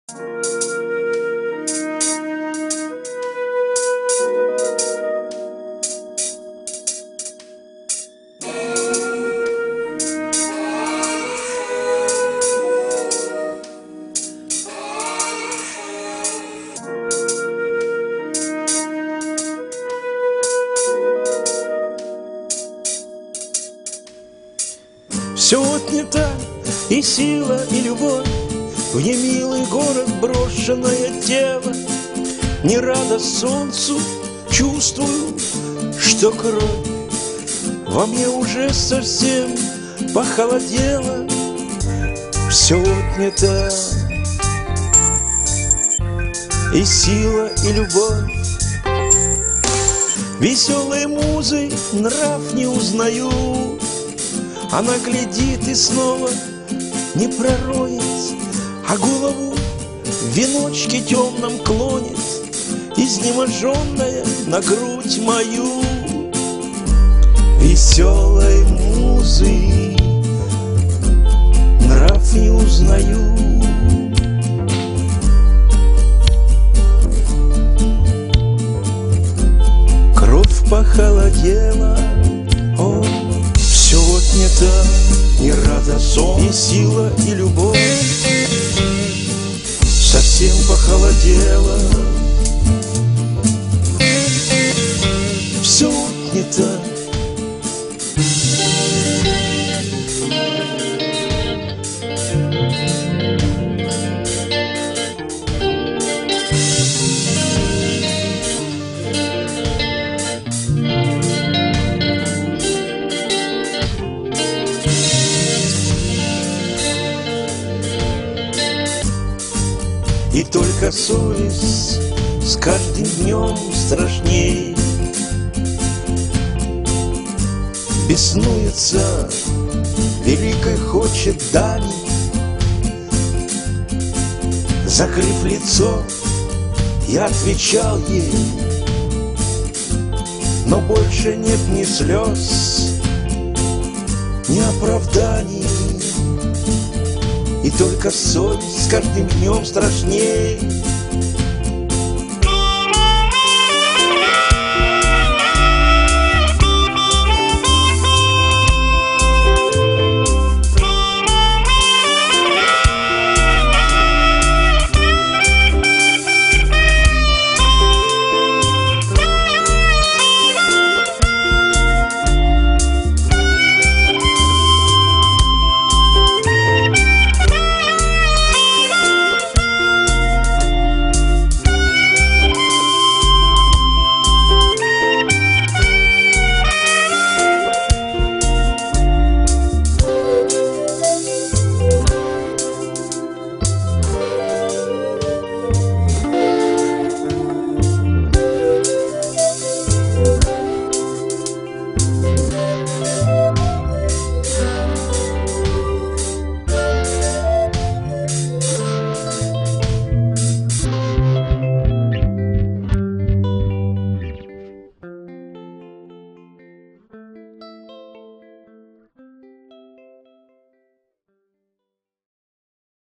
Все отнято, и сила, и любовь, в немилый город брошенное тело. Не рада солнцу, чувствую, что кровь во мне уже совсем похолодела. Все отнято, и сила, и любовь. Веселой музой нрав не узнаю. Она глядит и снова не пророет, а голову в веночке темном клонит, изнеможенная на грудь мою. Веселой музы нрав не узнаю. Кровь похолодела, о, все отнято, не рада сон, и сила, и любовь совсем похолодела. Все отнято. И только совесть с каждым днем страшней беснуется, великой хочет дани. Закрыв лицо, я отвечал ей, но больше нет ни слез, ни оправданий. И только совесть с каждым днем страшней